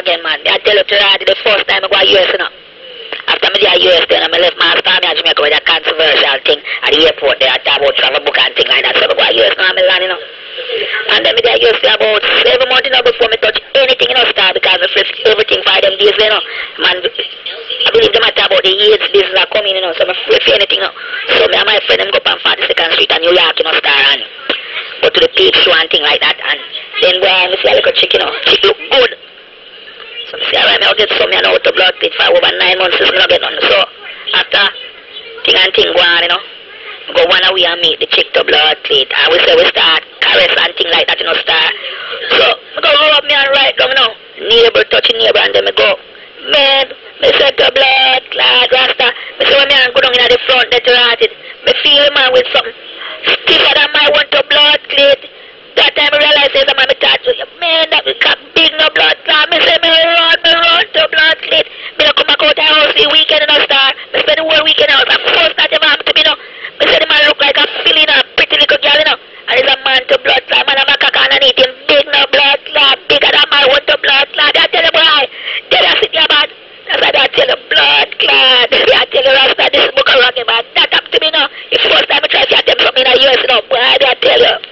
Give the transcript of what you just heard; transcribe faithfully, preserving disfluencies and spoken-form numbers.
again, man. I tell you to ride the first time I go to U S, you know. After me the U S then I left my family at Jamaica with a controversial thing at the airport there. I talk about travel book and thing like that. So I go to U S now, I'm land, you know. And then me the U S about seven months, you know, before me touch anything, you know, start because I flip everything for them days, you know. Man, I believe them matter about the AIDS business are coming, you know, so I flip anything, you know. So me and my friend them go up on forty-second Street in New York, you know, start and go to the peak show and thing like that. And then go and see a little chick, you know, chick look good. So I say, alright, I'll get some, you know, out of blood pit for over nine months, since I don't get none. So after thing and thing go on, you know, go one away and meet the chick to blood plate. And we say we start caress and thing like that, you know, start. So I go rub me and right down, you know, neighbor touching neighbor, and then I go, man, I say to blood, clad, rasta. I say, when me and go down in the front, that rotted. I feel man with something stiffer than my one to blood plate. That time I realize there's a man I talk to you, man, that we got big no blood clot. I say, me run, me run to blood plate. Me don't come back out the house the weekend and I start. I spend the whole weekend out. And first that ever happened to me, you know. I say the man look like a filly, a pretty little girl, you know. And there's a man to blood clot. Man, I'm a caca underneath him. Big no blood clot. Bigger than my one to blood clot. I tell you, boy, tell you, sit here, man. That's what I tell you, blood clot. I tell you, Rasta, this book of rocket, man. That happened to me, you know. If first time I try to attempt something in the U S, you know, boy, I tell you.